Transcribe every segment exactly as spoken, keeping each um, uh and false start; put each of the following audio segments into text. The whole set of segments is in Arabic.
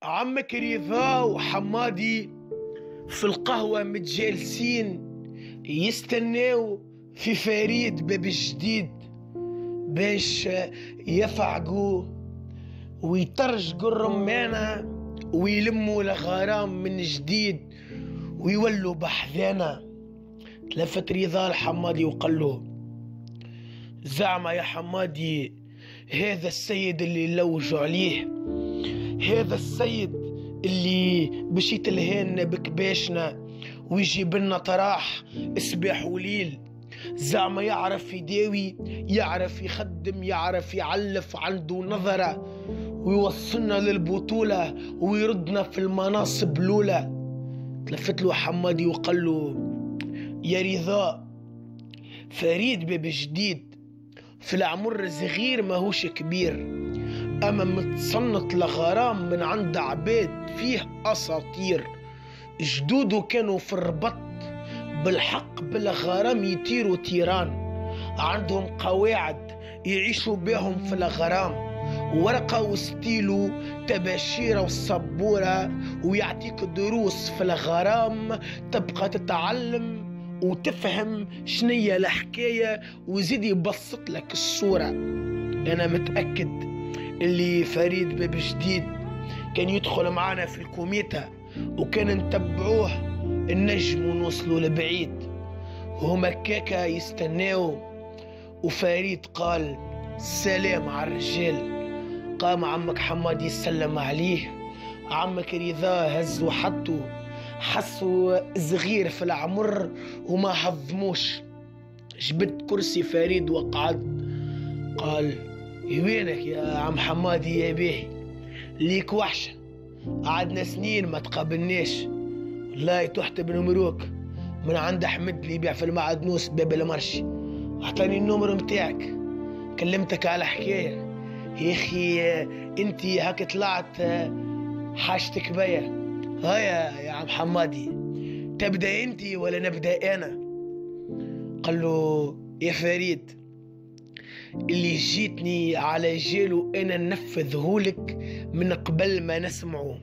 عمك رضا وحمادي في القهوة متجالسين يستناو في فريد باب جديد باش يفعقوا ويترجقوا الرمانة ويلموا الغرام من جديد ويولوا بحذانا. تلفت رضا الحمادي وقال له: زعما يا حمادي هذا السيد اللي نلوجوا عليه، هذا السيد اللي باش يتلهينا بكباشنا ويجيب لنا طراح صباح وليل، زعما يعرف يداوي، يعرف يخدم، يعرف يعلف، عنده نظرة ويوصلنا للبطولة ويردنا في المناصب الأولى. تلفت له حمادي وقال له: يا رضا، فريد باب جديد في العمر صغير ماهوش كبير، اما متصنت لغرام من عند عباد فيه اساطير، جدوده كانوا في الربط بالحق بالغرام يطيروا تيران، عندهم قواعد يعيشوا بهم في الغرام، ورقة وستيلو تباشيرة وصبورة، ويعطيك دروس في الغرام تبقى تتعلم وتفهم شنية الحكاية وزيد يبسط لك الصورة. أنا متأكد اللي فريد باب جديد كان يدخل معانا في الكوميتا وكان نتبعوه النجم ونوصلوا لبعيد. هما كاكا يستناو، وفريد قال: سلام على الرجال. قام عمك حمادي يسلم عليه، عمك رضا هز وحطه، حسوا صغير في العمر وما هضموش. جبت كرسي فريد وقعد، قال: وينك يا عم حمادي يا باهي، ليك وحشة، قعدنا سنين ما تقابلناش، والله تحت بن مروك من عند احمد اللي يبيع في المعدنوس باب المرشي، اعطاني النمر متاعك، كلمتك على حكاية يا اخي، انتي هاك طلعت حاجتك بيا. هيا يا عم حمادي، تبدأ انتي ولا نبدأ انا؟ قال له: يا فريد، اللي جيتني على جيله انا ننفذهولك من قبل ما نسمعه،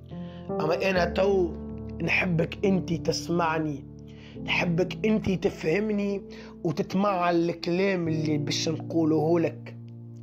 اما انا تو نحبك انتي تسمعني، نحبك انتي تفهمني وتتمعن الكلام اللي باش نقوله لك.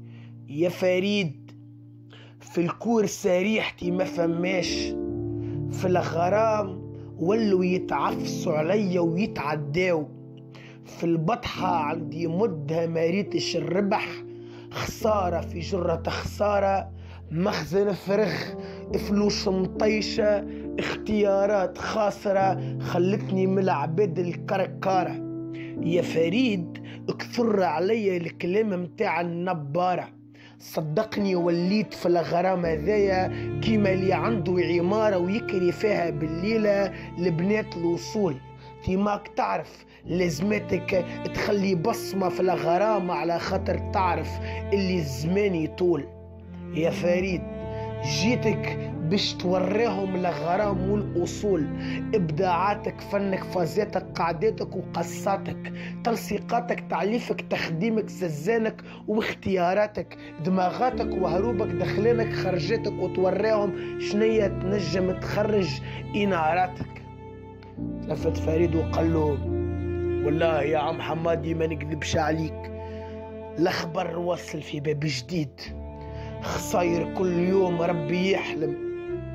يا فريد، في الكورس ريحتي ما فماش، في الغرام ولوا يتعفسوا عليا ويتعداو، في البطحة عندي مدها ما ريتش الربح، خسارة في جرة خسارة، مخزن فرغ، فلوس مطيشة، اختيارات خاسرة خلتني من العباد الكركارة. يا فريد، اكثر عليا الكلام متاع النبارة، صدقني وليت في الغرام هذايا كيما اللي عنده عمارة ويكري فيها بالليلة لبنات الوصول. تيماك تعرف لازمتك تخلي بصمة في الغرام على خاطر تعرف اللي الزمان يطول. يا فريد، جيتك باش توريهم الغرام والأصول، إبداعاتك، فنك، فازاتك، قعداتك وقصاتك، تلصيقاتك، تعليفك، تخديمك، ززانك واختياراتك، دماغاتك وهروبك، دخلانك، خرجاتك، وتوريهم شنية تنجم تخرج إناراتك. لفت فريد وقال له: والله يا عم حمادي ما نكذبش عليك، الأخبار وصل في باب جديد، خصاير كل يوم ربي يحلم،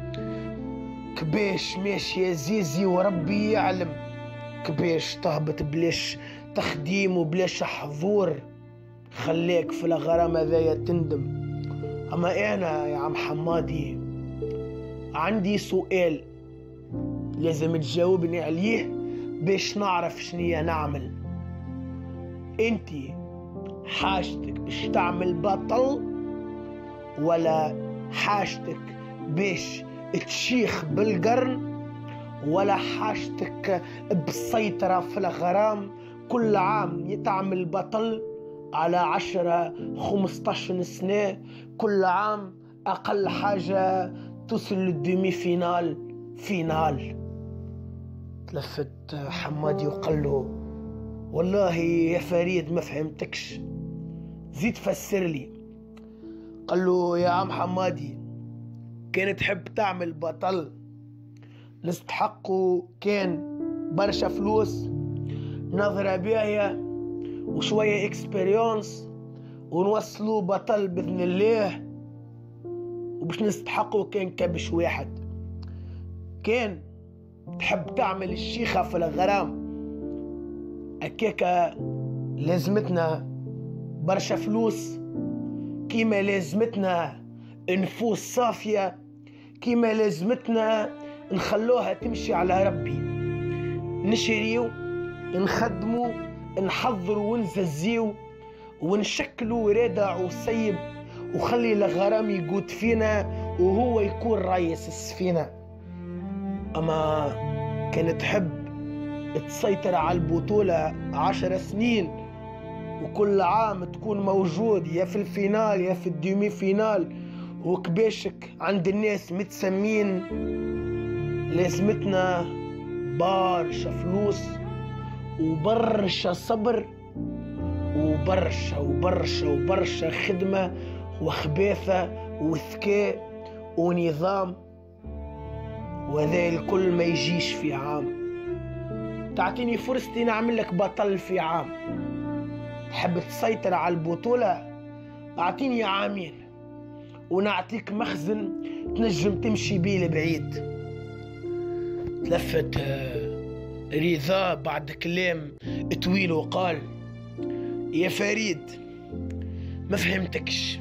كباش ماشي يا زيزي وربي يعلم، كباش تهبط بلاش تخديم وبلاش حضور، خليك في الغرام هذايا تندم. اما انا يا عم حمادي عندي سؤال لازم تجاوبني عليه باش نعرف شنيا نعمل. انتي حاجتك باش تعمل بطل ولا حاجتك باش تشيخ بالقرن، ولا حاجتك بالسيطرة في الغرام كل عام يتعمل بطل على عشرة خمستاشر سنة، كل عام أقل حاجة توصل للدومي فينال فينال. تلفت حمادي وقال له: والله يا فريد ما فهمتكش، زيد فسر لي. قال له: يا عم حمادي، كان تحب تعمل بطل نستحقه كان برشا فلوس، نظرة باهية وشوية اكسبيريونس، ونوصلوا بطل بإذن الله. وباش نستحقه كان كبش واحد. كان تحب تعمل الشيخة في الغرام، أكيكا لازمتنا برشا فلوس، كيما لازمتنا نفوس صافية، كيما لازمتنا نخلوها تمشي على ربي، نشريو نخدمو نحضروا ونززيو ونشكلوا رادع وسيب، وخلي الغرام يقود فينا وهو يكون رئيس السفينة. أما كانت تحب تسيطر على البطولة عشر سنين وكل عام تكون موجود يا في الفينال يا في الديمي فينال وكباشك عند الناس متسمين، لازمتنا برشا فلوس وبرشا صبر وبرشا وبرشا وبرشا خدمة وخباثة وذكاء ونظام، وهذا الكل ما يجيش في عام. تعطيني فرصتي نعمل لك بطل في عام. تحب تسيطر على البطولة؟ اعطيني عامين ونعطيك مخزن تنجم تمشي بيه لبعيد. تلفت رضا بعد كلام طويل وقال: يا فريد ما فهمتكش،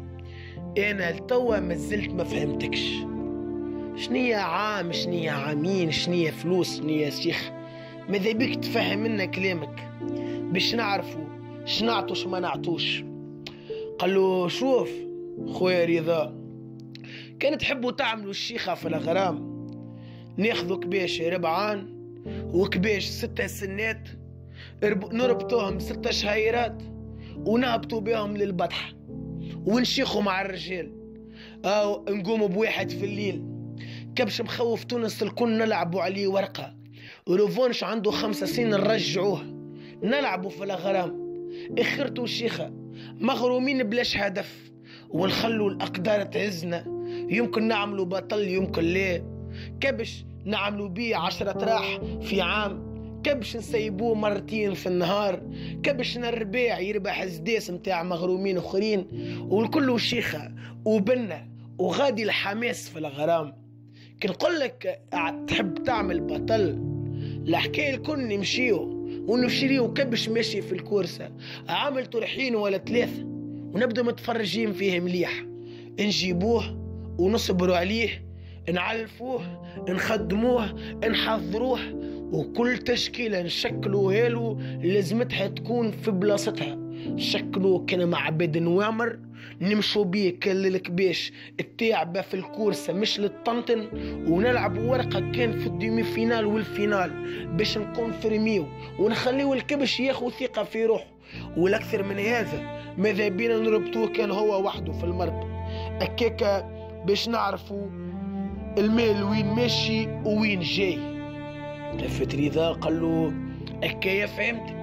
انا لتوا ما زلت ما فهمتكش. شنية عام، شنية عامين، شنية فلوس، شنية شيخ؟ ماذا بيك تفهم منا كلامك باش نعرفوا شنعطو شما نعطوش. قال له: شوف خويا رضا، كان تحبوا تعملوا الشيخة في الغرام، ناخذوا كباش ربعان وكباش ستة سنات نربطوهم ستة شهيرات ونهبطوا بهم للبطحة ونشيخوا مع الرجال، أو نقوموا بواحد في الليل كبش مخوف تونس الكل نلعبوا عليه ورقة، وريفونش عنده خمسة سنين نرجعوه نلعبوا في الغرام. اخرتوا الشيخة مغرومين بلاش هدف ونخلوا الأقدار تعزنا، يمكن نعملوا بطل يمكن لا، كبش نعملوا بيه عشرة راح في عام، كبش نسيبوه مرتين في النهار، كبش الرباع يربح زداس متاع مغرومين اخرين، والكل شيخة وبنة وغادي الحماس في الغرام. كنقول لك تحب تعمل بطل، الحكاية الكل نمشيو ونشريو كبش ماشي في الكورسة عامل طرحين ولا ثلاثة ونبدو متفرجين فيه مليح، نجيبوه ونصبروا عليه، نعلفوه نخدموه نحضروه، وكل تشكيلة نشكلوها له لازمتها تكون في بلاصتها. نشكلوه كان مع عباد نوامر نمشوا بيه كان للكباش التاعبة في الكورسة مش للطنطن، ونلعب ورقة كان في الديمي فينال والفينال باش نكون فرميو ونخليه الكبش ياخذ ثقة في روحه. والأكثر من هذا ماذا بينا نربطوه كان هو وحده في المربط أكاكا باش نعرفوا المال وين ماشي وين جاي. لفت رضا قال له: أكايا فهمتك،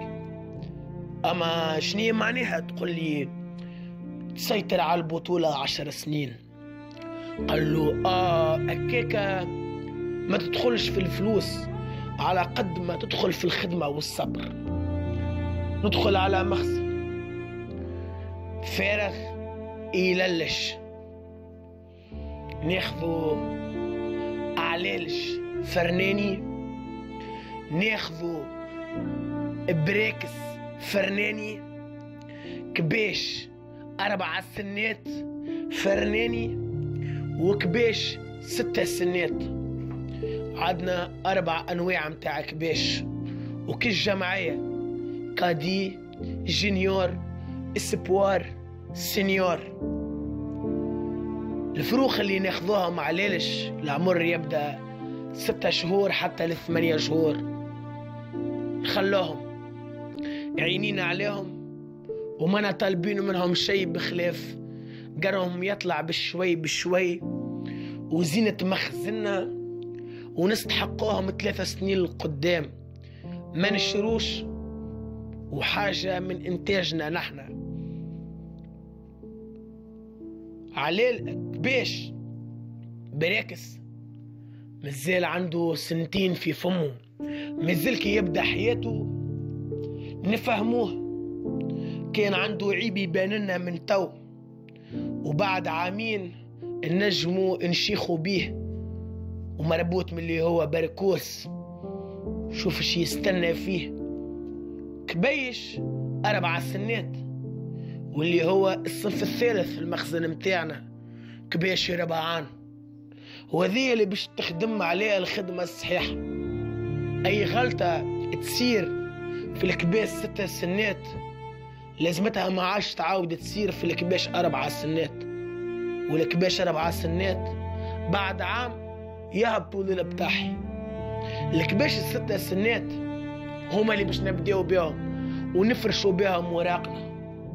أما شنية معناها تقول لي تسيطر على البطولة عشر سنين؟ قال له: آه أكاكا ما تدخلش في الفلوس على قد ما تدخل في الخدمة والصبر. ندخل على مخزن فارغ يللش، ناخذو أعلالش فرناني، ناخذو بريكس فرناني، كباش أربع سنات فرناني، وكباش ستة سنات. عندنا أربع أنواع متاع كباش، وكل جمعية كادي جونيور اسبوار سينيور. الفروخ اللي ناخذوها مع ليلش العمر يبدأ ستة شهور حتى لثمانية شهور، نخلوهم عينينا عليهم وما طالبين منهم شيء بخلاف قرهم يطلع بشوي بشوي وزينة مخزننا، ونستحقوهم ثلاثة سنين لقدام، ما نشروش وحاجة من إنتاجنا نحن. على الكباش براكس مازال عنده سنتين في فمه، مازال كي يبدا حياته نفهموه. كان عنده عيب يبان لنا من تو، وبعد عامين نجموا نشيخوا بيه ومربوط من اللي هو بركوس. شوف ايش يستنى فيه، كبيش أربع سنات، واللي هو الصف الثالث في المخزن متاعنا كبيش ربعان، وهذه اللي باش تخدم عليها الخدمة الصحيحة. أي غلطة تصير في الكباش ستة سنات لازمتها ما عادش تعاود تصير في الكباش أربع سنات، والكباش أربع سنات بعد عام يهبطوا للبطاحي. الكباش الستة سنات هما اللي باش نبداو بهم ونفرشوا بهم وراقنا.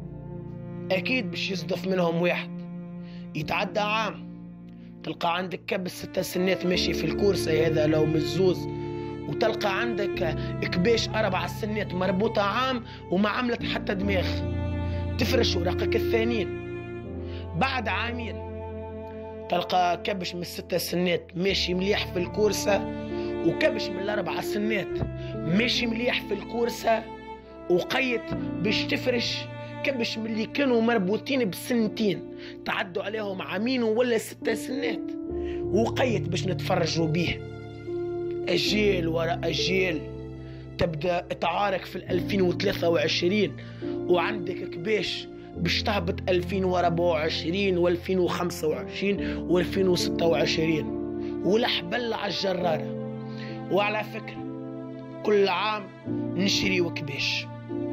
أكيد باش يصدف منهم واحد يتعدى عام تلقى عندك كبش ستة سنات ماشي في الكورسة، هذا لو مزوز، وتلقى عندك كباش أربع سنات مربوطة عام وما عملت حتى دماغ، تفرش وراقك الثانيين. بعد عامين تلقى كبش من الستة سنات ماشي مليح في الكورسة، وكبش من الأربع سنات ماشي مليح في الكورسة، وقيت باش تفرش كبش من اللي كانوا مربوطين بسنتين تعدوا عليهم عامين ولا ستة سنات، وقيت باش نتفرجوا بيه. أجيال وراء أجيال تبدأ تعارك في الألفين وثلاثة وعشرين، وعندك كباش باش تهبط ألفين وأربعة وعشرين وألفين وخمسة وعشرين وألفين وستة وعشرين، والحبل على الجرارة. وعلى فكرة كل عام نشري وكباش.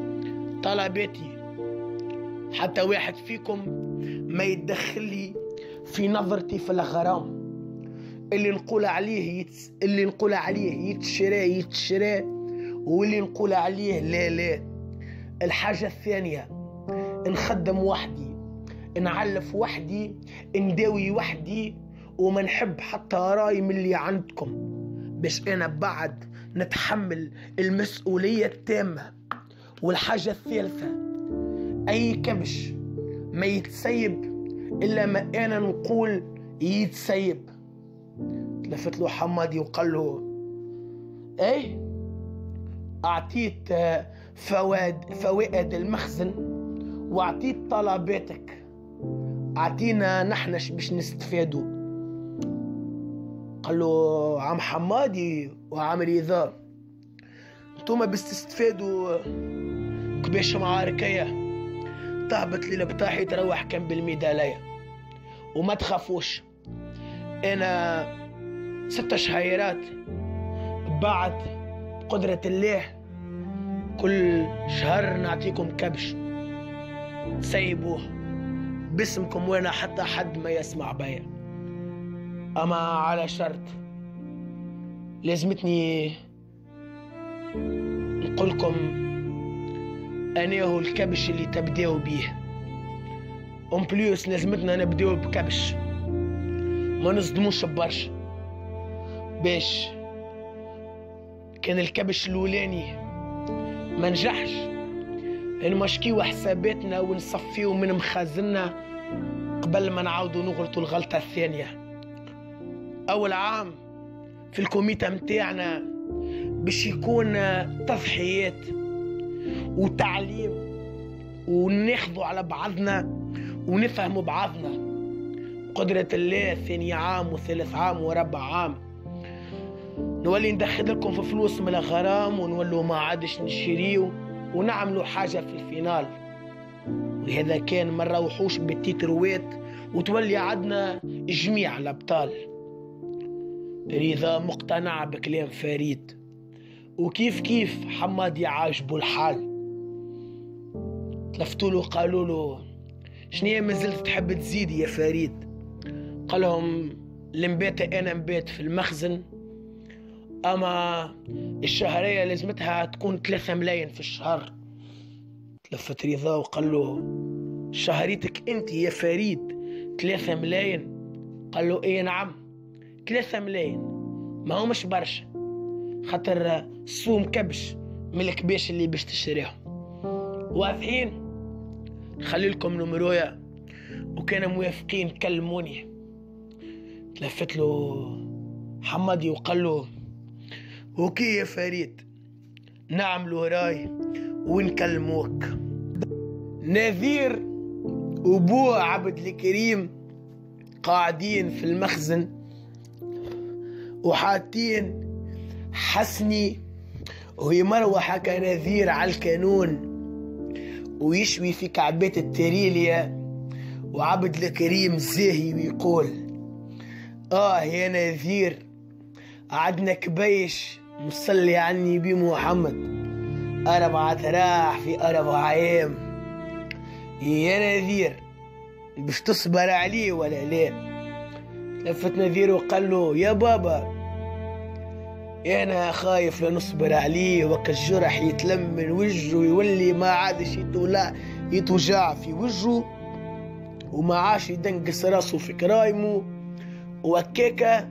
طلباتي حتى واحد فيكم ما يتدخل لي في نظرتي في الغرام. اللي نقول عليه يتس... اللي نقول عليه يتشرى يتشرى، واللي نقول عليه لا لا. الحاجة الثانية نخدم وحدي، نعلف وحدي، نداوي وحدي، وما نحب حتى راي من اللي عندكم باش انا بعد نتحمل المسؤولية التامة. والحاجة الثالثة اي كبش ما يتسيب الا ما انا نقول يتسيب. لفت له حمادي وقال له ايه اعطيت فوائد فوائد المخزن واعطيت طلباتك، اعطينا نحنش باش نستفادوا. قال له عم حمادي وعم رضا انتوما باش تستفادوا كباش معاركية تهبط للبطاحي تروح كم بالميدالية، وما تخافوش انا ستة شهيرات بعد قدرة الله كل شهر نعطيكم كبش سيبوه باسمكم وانا حتى حد ما يسمع بيا، اما على شرط لازمتني نقولكم انا هو الكبش اللي تبداو بيه. ام بليوس لازمتنا نبداو بكبش ما نصدموش برشا، باش كان الكبش الاولاني ما نجحش نمشكيو حساباتنا ونصفيو من مخازننا قبل ما نعاودو نغلطو الغلطة الثانية. اول عام في الكوميتا متاعنا باش يكون تضحيات وتعليم وناخذوا على بعضنا ونفهموا بعضنا. قدرة الله ثاني عام وثالث عام وربع عام نولي ندخل لكم في فلوس من الغرام ونولوا ما عادش نشريو ونعملوا حاجة في الفينال. وهذا كان ما نروحوش بالتيتروات وتولي عدنا جميع الأبطال. رضا مقتنع بكلام فريد، وكيف كيف حمادي عاجبه الحال. تلفتوا له قالوا له شنيا مازلت تحب تزيد يا فريد؟ قال لهم لنبات انا نبات في المخزن، اما الشهرية لازمتها تكون ثلاثة ملايين في الشهر. تلفت رضا وقال له شهريتك انت يا فريد ثلاثة ملايين؟ قال له ايه نعم ثلاثة ملايين، ما هو مش برشا خاطر صوم كبش من الكباش اللي باش تشتريهم. واضحين؟ نخلي لكم نمرويا وكانوا موافقين كلموني. تلفت له حمادي وقال له اوكي يا فريد نعملوا راي ونكلموك. نذير وبوه عبد الكريم قاعدين في المخزن وحاطين حسني ويمروح كنذير على الكانون ويشوي في كعبة التريليا، وعبد الكريم زاهي ويقول اه يا نذير عدنا كبيش مصلي عني بمحمد أربعة راح في أربع أيام. يا نذير باش تصبر عليه ولا لا؟ لفت نذير وقال له يا بابا أنا خايف لنصبر عليه وك الجرح يتلم من وجهه ويولي ما عادش يتولع يتوجع في وجهه وما عاش يدنقص راسه في كرايمه وكيكا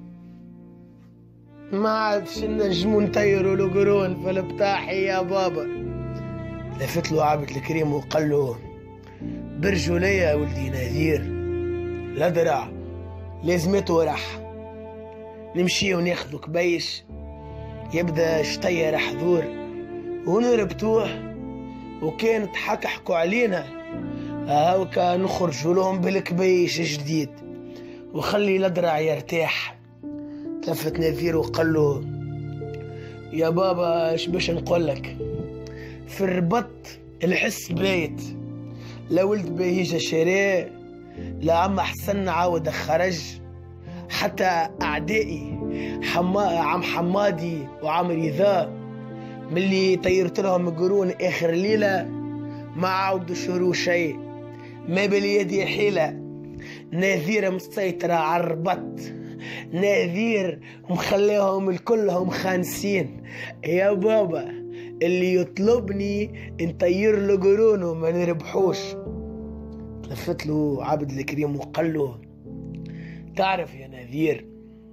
ما عادش نجمو نطيرو القرون في البطاحي يا بابا. لفت له عبد الكريم وقال له برجولية يا ولدي نذير لا درع لازمته راح نمشي وناخذو كبيش يبدا شطير حضور ونربطوه وكانت حكحكوا علينا هاوكا نخرجوا لهم بالكبيش جديد وخلي الأدرع يرتاح. تلفت نذير وقال له يا بابا ايش باش نقول لك في الربط الحس بايت لا ولد بهيجة شراه لا عم حسن عاود خرج حتى أعدائي حما عم حمادي وعم رضا ملي طيرت لهم قرون آخر ليلة ما عاودوا شروا شيء ما باليدي حيلة. نذير مسيطرة على الربط نذير مخليهم الكلهم خانسين يا بابا اللي يطلبني نطير له قرونه ما نربحوش. لفت له عبد الكريم وقال له تعرف يا نذير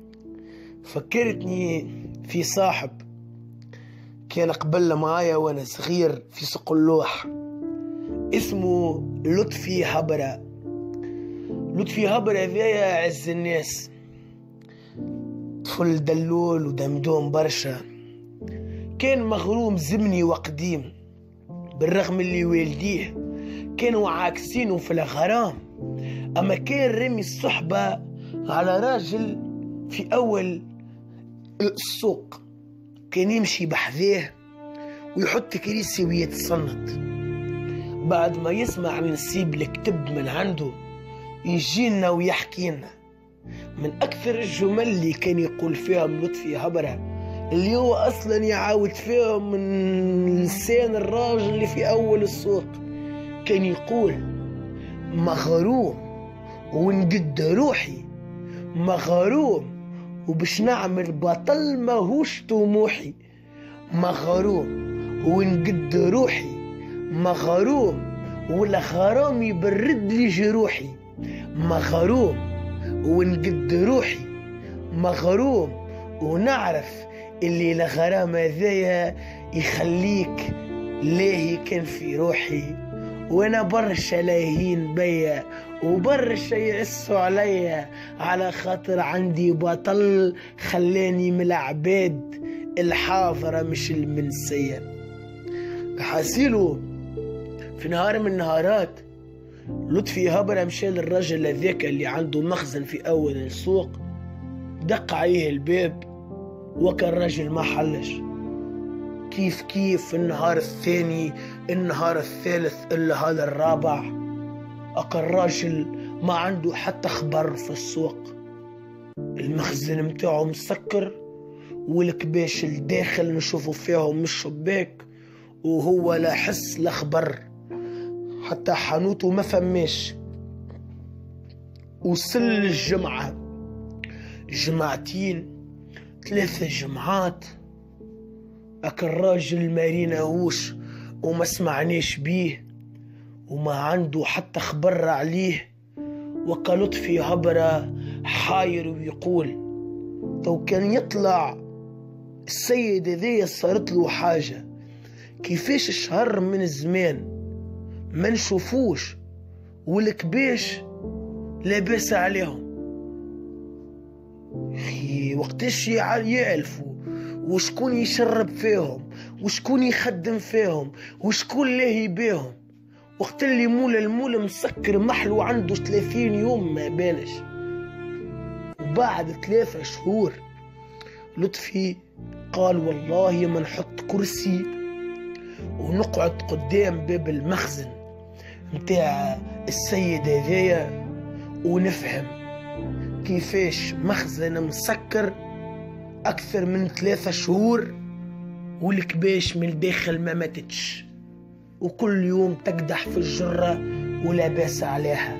فكرتني في صاحب كان قبل معايا وانا صغير في سقلوح اسمه لطفي هبرة. لطفي هبرة ذايا عز الناس طفل دلول ودمدوم برشا كان مغروم زمني وقديم بالرغم اللي والديه كانوا عاكسينه في الغرام اما كان رمي الصحبة على راجل في اول السوق كان يمشي بحذاه ويحط كريسي ويتصنت بعد ما يسمع نسيب الكتب من عنده يجينا ويحكينا من اكثر الجمل اللي كان يقول فيهم لطفي هبرة اللي هو اصلا يعاود فيهم من لسان الراجل اللي في اول السوق كان يقول مغروم ونقد روحي مغروم وباش نعمل بطل ماهوش طموحي مغروم ونقد روحي مغروم ولا غرام يبرد لي جروحي مغروم ونقد روحي مغروم ونعرف اللي لغرام هذايا يخليك لاهي كان في روحي وانا برشا لاهين بيا وبرشا يعسوا عليا على خاطر عندي بطل خلاني من العباد الحاضرة مش المنسية. حاسيلو في نهار من النهارات لطفي هبرة مشى للرجل هذاك اللي عنده مخزن في اول السوق دق عليه الباب وكان الرجل ما حلش. كيف كيف النهار الثاني النهار الثالث الا هذا الرابع اقا الراجل ما عنده حتى خبر في السوق المخزن متاعه مسكر والكباش الداخل نشوفوا فيهم من الشباك وهو لا حس لا خبر حتى حانوته ما فماش. وصل الجمعة جمعتين ثلاثة جمعات اك الراجل ما ريناهوش وما سمعناش بيه وما عنده حتى خبر عليه. وقا لطفي هبرة حاير ويقول تو كان يطلع السيد هذايا صارت له حاجة كيفاش شهر من الزمان ما نشوفوش والكباش لاباس عليهم لطفي وقتاش يألفوا، وشكون يشرب فيهم، وشكون يخدم فيهم، وشكون لاهي بيهم. وقت اللي مولا المول مسكر محلو عنده ثلاثين يوم ما بانش. وبعد ثلاثة شهور لطفي قال والله ما نحط كرسي ونقعد قدام باب المخزن متاع السيد هذايا ونفهم كيفاش مخزن مسكر أكثر من ثلاثة شهور والكباش من الداخل ما ماتتش، وكل يوم تقدح في الجرة ولا باس عليها.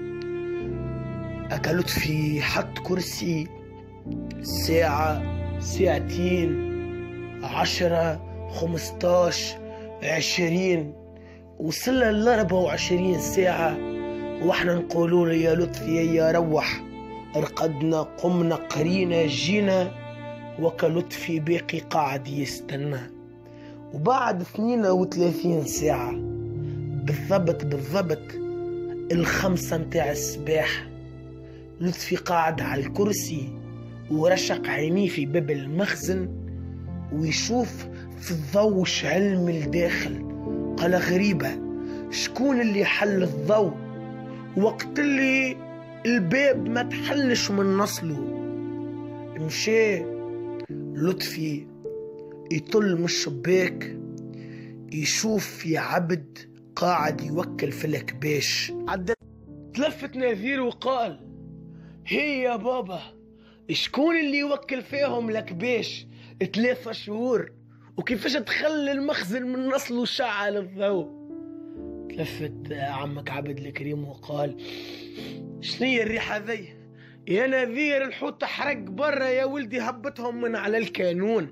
أكا لطفي حط كرسي ساعة ساعتين عشرة خمستاش عشرين وصل لأربعة وعشرين ساعة، واحنا نقولوا له يا لطفي يا روح، رقدنا قمنا قرينا جينا، وكلطفي باقي قاعد يستنى. وبعد اثنين وثلاثين ساعة بالضبط بالضبط الخمسة متاع الصباح لطفي قاعد على الكرسي ورشق عينيه في باب المخزن ويشوف في الضوء شعل من الداخل. قال غريبة، شكون اللي حل الضوء وقت اللي الباب ما تحلش من نصله؟ مشى لطفي يطل من الشباك يشوف في عبد قاعد يوكل في الكباش. تلفت نذير وقال هي يا بابا، شكون اللي يوكل فيهم الكباش ثلاثة شهور وكيفاش تخلي المخزن من نصله شعل الضوء؟ تلفت عمك عبد الكريم وقال شنية الريحة ذي يا نذير؟ الحوت حرق برا يا ولدي، هبتهم من على الكانون.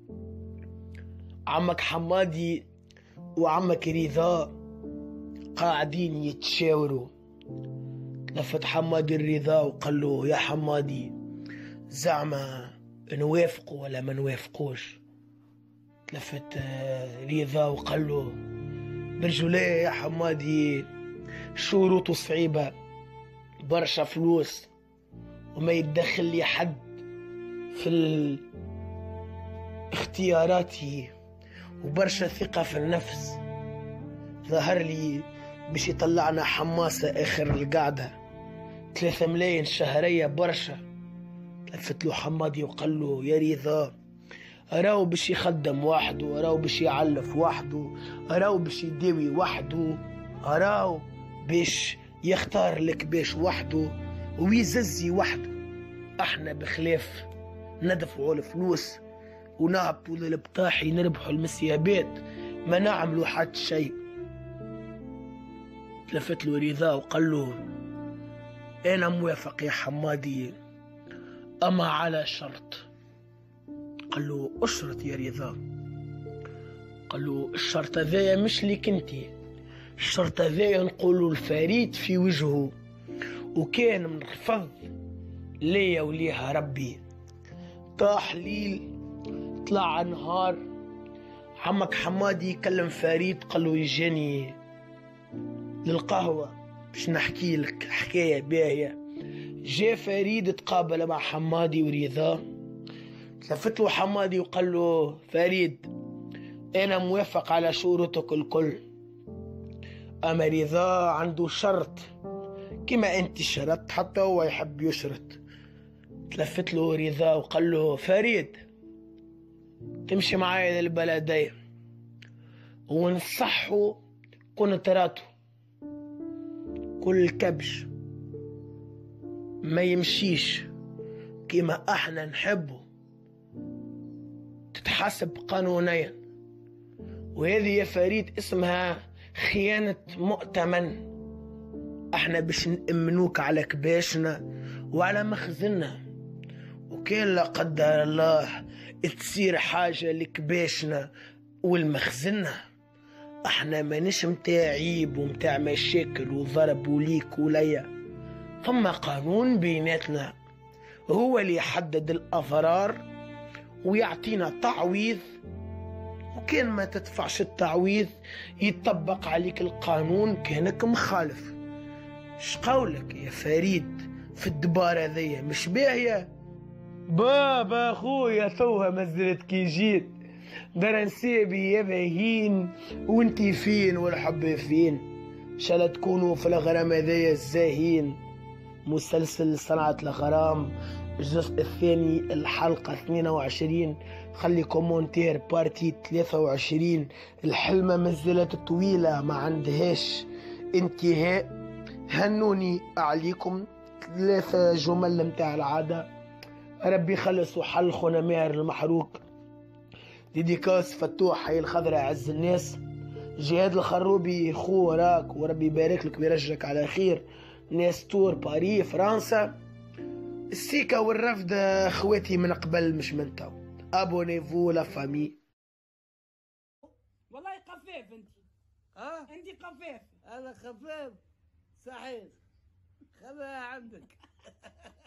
عمك حمادي وعمك رضا قاعدين يتشاوروا. لفت حمادي الرضا وقال له يا حمادي زعما نوافقوا ولا ما نوافقوش؟ لفت رضا وقال له برجوليه يا حمادي شروطه صعيبة، برشا فلوس وما يتدخل لي حد في اختياراتي وبرشا ثقة في النفس. ظهر لي باش يطلعنا حماسة آخر القعدة، ثلاثة ملايين شهرية برشا. لفت له حمادي وقال له يا رضا أراو باش يخدم وحده، أراو باش يعلف وحده، أراو باش يداوي وحده، أراو باش يختار الكباش وحده ويززي وحده. احنا بخلاف ندفعوا الفلوس ونهبطوا للبطاحي نربحوا المسيابات ما نعملوا حتى شيء. لفت له رضا وقال له انا موافق يا حمادي اما على شرط. قال له اشرط يا رضا. قال له الشرط هذايا مش ليك انتي، الشرط هذايا نقولوا الفريد في وجهه، وكان من الفضل ليا وليها ربي. طاح ليل طلع نهار، عمك حمادي يكلم فريد قال له يجاني للقهوة باش نحكي لك حكاية باهية. جاء فريد تقابل مع حمادي ورضا. تلفت له حمادي وقال له فريد انا موافق على شروطك الكل، اما رضا عنده شرط كما انت شرطت حتى هو يحب يشرط. تلفت له رضا وقال له فريد تمشي معايا للبلدية ونصحوا كونتراته، كل كبش ما يمشيش كما احنا نحبه تتحاسب قانونيا، وهذه يا فريد اسمها خيانة مؤتمن. احنا باش نأمنوك على كباشنا وعلى مخزننا، وكان لا قدر الله تصير حاجة لكباشنا والمخزننا احنا مانيش متاع عيب ومتاع مشاكل وضرب وليك وليا. ثم قانون بيناتنا هو اللي يحدد الأضرار ويعطينا تعويض، وكان ما تدفعش التعويض يطبق عليك القانون كانك مخالف. شقولك يا فريد في الدبارة ذي مش باهية؟ بابا خويا توها مزلت كي جيت درنسيبي يا باهين وانتي فين والحب فين شلا تكونوا في الغرام هذايا الزاهين. مسلسل صنعة الغرام الجزء الثاني الحلقة اثنين وعشرين. خلي كومونتير بارتي ثلاثة وعشرين. الحلمة مازالت طويلة ما عندهاش انتهاء. هنوني عليكم ثلاثة جمل متاع العادة. ربي خلص وحل خونا ماهر المحروق. ديديكاس فتوح حي الخضراء عز الناس. جهاد الخروبي خو راك وربي يبارك لك ويرجعك على خير. ناستور باري فرنسا. السيكا والرفد اخواتي من قبل مش من تو. ابونيفو لا فامي. والله خفيف انت. ها؟ انت خفيف. انا خفيف صحيح. خليها عندك.